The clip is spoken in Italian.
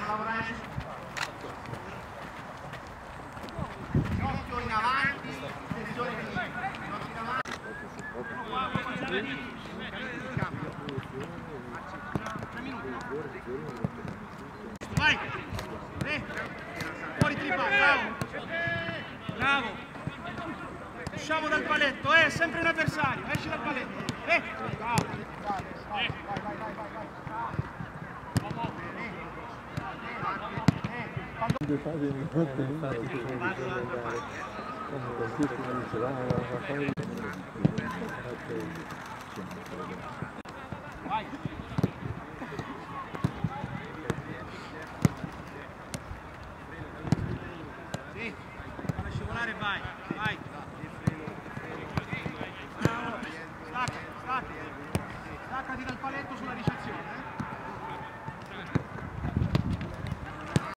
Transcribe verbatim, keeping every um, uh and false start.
Occhio in avanti, tensione in avanti. Vai! Eh. Fuori tripa, bravo! Bravo! Usciamo dal paletto, eh, sempre un avversario, esci dal paletto, eh! Bravo! Eh. Vai, vai, vai, vai, vai! Due fasi in notte, come così finisce la Vai!